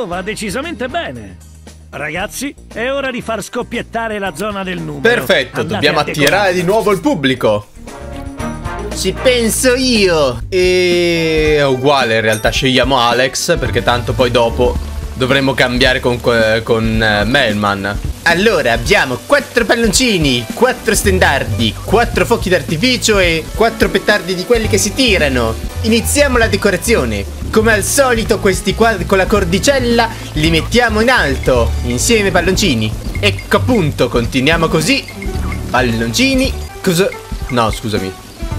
va decisamente bene. Ragazzi, è ora di far scoppiettare la zona del numero. Perfetto, Andate dobbiamo a attirare di nuovo il pubblico. Ci penso io. E è uguale in realtà, scegliamo Alex perché tanto poi dopo dovremmo cambiare con Melman. Allora abbiamo 4 palloncini, 4 stendardi, 4 fuochi d'artificio e 4 petardi di quelli che si tirano. Iniziamo la decorazione. Come al solito questi qua con la cordicella li mettiamo in alto insieme palloncini. Ecco appunto, continuiamo così. Palloncini. Cosa? No, scusami.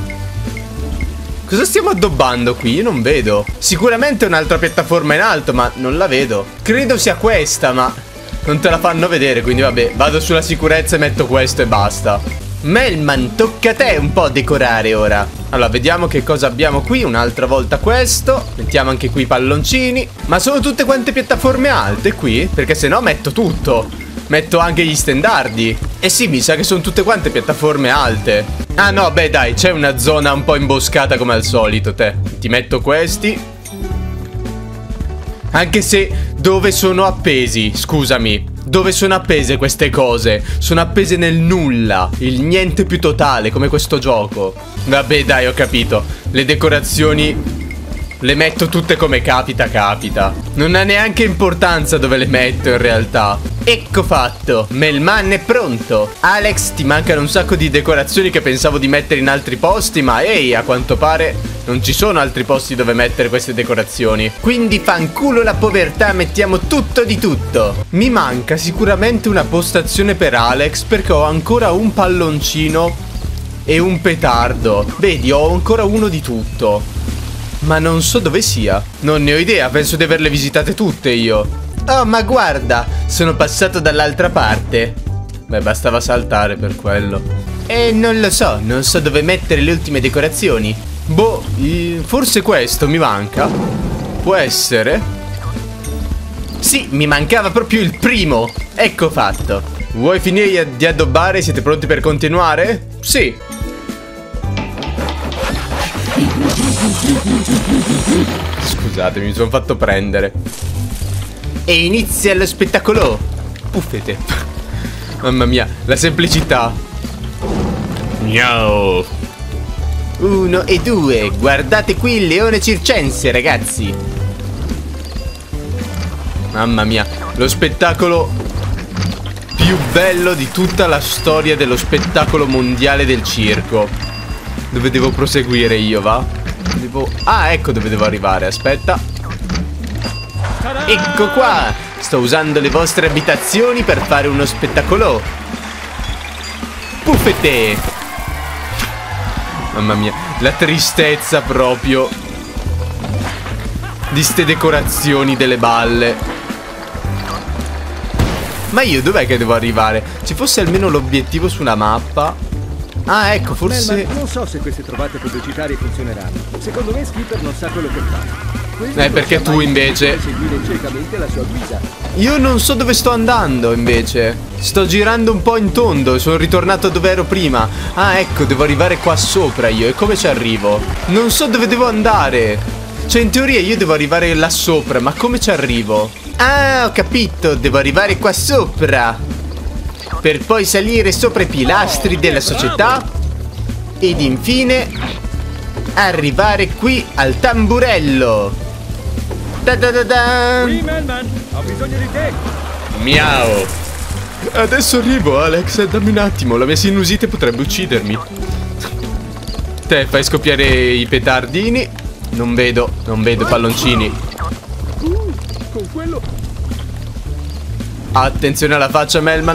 Cosa stiamo addobbando qui? Io non vedo. Sicuramente un'altra piattaforma in alto, ma non la vedo. Credo sia questa, ma non te la fanno vedere, quindi vabbè, vado sulla sicurezza e metto questo e basta. Melman, tocca a te un po' decorare ora. Allora, vediamo che cosa abbiamo qui. Un'altra volta questo. Mettiamo anche qui i palloncini. Ma sono tutte quante piattaforme alte qui? Perché se no metto tutto. Metto anche gli stendardi. Eh sì, mi sa che sono tutte quante piattaforme alte. Ah no, beh dai, c'è una zona un po' imboscata come al solito, te. Ti metto questi. Anche se dove sono appesi, scusami, dove sono appese queste cose? Sono appese nel nulla, il niente più totale, come questo gioco. Vabbè dai, ho capito. Le decorazioni le metto tutte come capita. Non ha neanche importanza dove le metto in realtà. Ecco fatto, Melman è pronto. Alex, ti mancano un sacco di decorazioni che pensavo di mettere in altri posti, ma ehi, a quanto pare non ci sono altri posti dove mettere queste decorazioni. Quindi fanculo la povertà, mettiamo tutto di tutto. Mi manca sicuramente una postazione per Alex perché ho ancora un palloncino e un petardo. Vedi, ho ancora uno di tutto, ma non so dove sia. Non ne ho idea, penso di averle visitate tutte io. Oh, ma guarda, sono passato dall'altra parte. Beh, bastava saltare per quello. E non lo so, non so dove mettere le ultime decorazioni. Boh, forse questo mi manca. Può essere? Sì, mi mancava proprio il primo. Ecco fatto. Vuoi finire di addobbare? Siete pronti per continuare? Sì. Scusatemi, mi sono fatto prendere. E inizia lo spettacolo. Uffete. Mamma mia, la semplicità. Miau. 1 e 2. Guardate qui il leone circense, ragazzi. Mamma mia, lo spettacolo più bello di tutta la storia dello spettacolo mondiale del circo. Dove devo proseguire io, va? Ah, ecco dove devo arrivare, aspetta. Ecco qua. Sto usando le vostre abitazioni per fare uno spettacolo. Puffete. Mamma mia, la tristezza proprio di ste decorazioni delle balle. Ma io dov'è che devo arrivare? Ci fosse almeno l'obiettivo su una mappa. Ah, ecco, forse... Melman, non so se queste trovate pubblicitarie funzioneranno. Secondo me Skipper non sa quello che fa. Perché tu invece... seguire ciecamente la sua guida. Io non so dove sto andando invece. Sto girando un po' in tondo. Sono ritornato dove ero prima. Ah, ecco, devo arrivare qua sopra io. E come ci arrivo? Non so dove devo andare. Cioè, in teoria io devo arrivare là sopra. Ma come ci arrivo? Ah, ho capito. Devo arrivare qua sopra per poi salire sopra i pilastri della società ed infine arrivare qui al tamburello. Da da da da. Qui, Melman, ho bisogno di te. Miau. Adesso arrivo, Alex, dammi un attimo. La mia sinusite potrebbe uccidermi. Te fai scoppiare i petardini. Non vedo palloncini. Con quello. Attenzione alla faccia, Melman.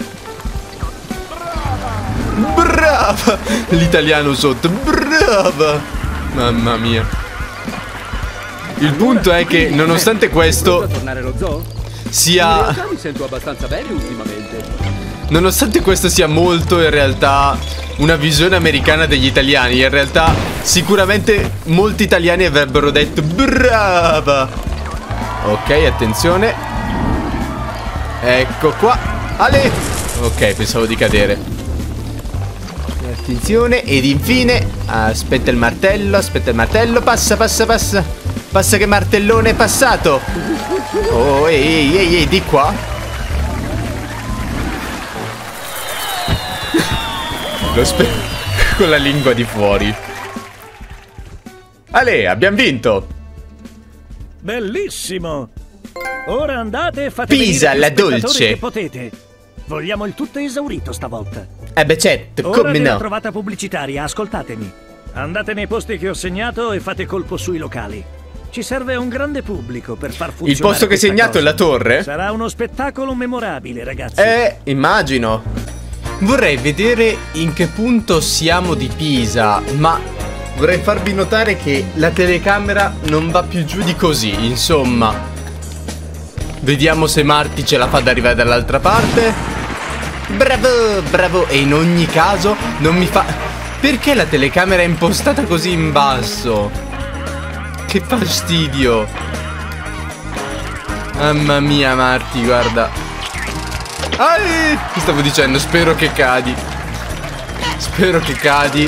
Brava! L'italiano sotto. Brava! Mamma mia. Il punto è che nonostante questo sia... mi sento abbastanza bene ultimamente. Nonostante questo sia molto in realtà una visione americana degli italiani, in realtà sicuramente molti italiani avrebbero detto brava. Ok, attenzione. Ecco qua. Ale! Ok, pensavo di cadere. Attenzione. Ed infine aspetta il martello. Passa. Passa che martellone è passato. Oh, ehi, di qua. Con la lingua di fuori. Ale, abbiamo vinto. Bellissimo. Ora andate e fate Pisa venire alla più spettatori dolce. che potete. Vogliamo il tutto esaurito stavolta. Beh certo, Ora come della no. trovata pubblicitaria, ascoltatemi. Andate nei posti che ho segnato e fate colpo sui locali. Ci serve un grande pubblico per far funzionare Il posto che hai questa segnato è cosa. la torre? Sarà uno spettacolo memorabile, ragazzi. Immagino. Vorrei vedere in che punto siamo di Pisa, ma vorrei farvi notare che la telecamera non va più giù di così, insomma. Vediamo se Marty ce la fa ad arrivare dall'altra parte. Bravo, bravo. E in ogni caso non mi fa... Perché la telecamera è impostata così in basso? Che fastidio. Mamma mia, Marty, guarda. Che stavo dicendo? Spero che cadi. Spero che cadi.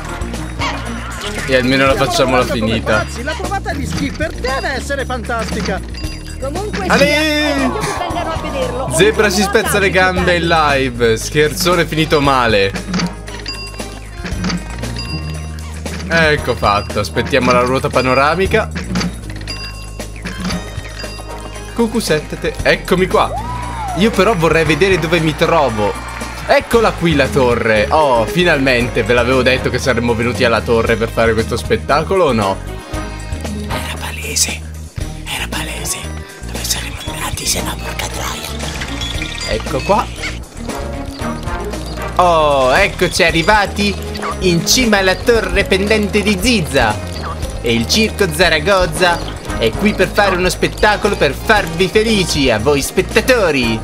E almeno la facciamola finita. La trovata di Skipper deve essere fantastica. Comunque Ale! sia, è meglio che vengano a vederlo. Zebra si spezza le gambe in live. Scherzone finito male. Ecco fatto. Aspettiamo la ruota panoramica. Cucusettete. Eccomi qua. Io però vorrei vedere dove mi trovo. Eccola qui la torre. Oh, finalmente. Ve l'avevo detto che saremmo venuti alla torre per fare questo spettacolo o no? Era palese. Era palese. Dove saremmo andati se no, porca troia. Ecco qua. Oh, eccoci arrivati in cima alla torre pendente di Zizza. E il circo Zaragoza è qui per fare uno spettacolo per farvi felici, a voi spettatori.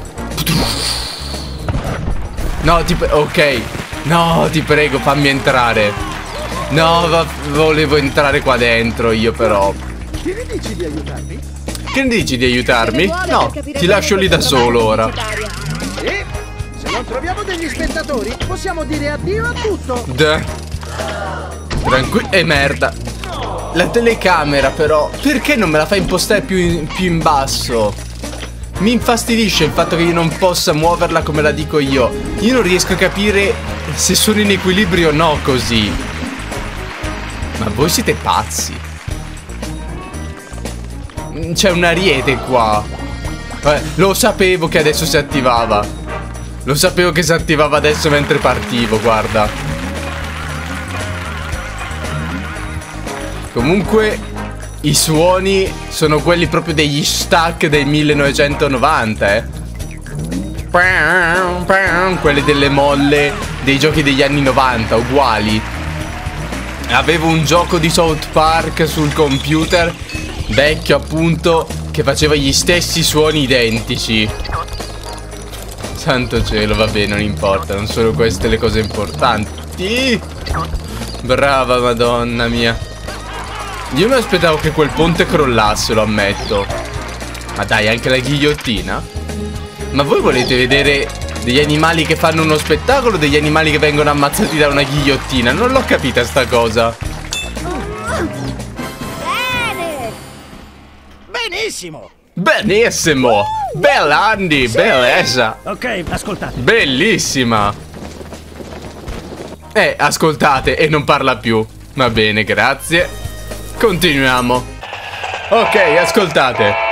No, ok. No, ti prego, fammi entrare. No, volevo entrare qua dentro io però. Che ne dici di aiutarmi? Che ne dici di aiutarmi? No, ti lascio lì da solo ora. E se non troviamo degli spettatori, possiamo dire addio a tutto. Tranquillo. Merda. La telecamera però, perché non me la fai impostare più in basso? Mi infastidisce il fatto che io non possa muoverla come la dico io. Io non riesco a capire se sono in equilibrio o no così. Ma voi siete pazzi. C'è un ariete qua. Lo sapevo che adesso si attivava. Lo sapevo che si attivava adesso mentre partivo, guarda. Comunque i suoni sono quelli proprio degli stack del 1990, quelli delle molle dei giochi degli anni 90, uguali. Avevo un gioco di South Park sul computer vecchio appunto che faceva gli stessi suoni identici. Santo cielo, vabbè, non importa, non sono queste le cose importanti. Brava madonna mia. Io mi aspettavo che quel ponte crollasse, lo ammetto. Ma dai, anche la ghigliottina? Ma voi volete vedere degli animali che fanno uno spettacolo o degli animali che vengono ammazzati da una ghigliottina? Non l'ho capita sta cosa. Bene! Benissimo. Benissimo! Bella Andy, bellezza! Ok, ascoltate. Bellissima! Ascoltate e non parla più. Va bene, grazie. Continuiamo. Ok, ascoltate.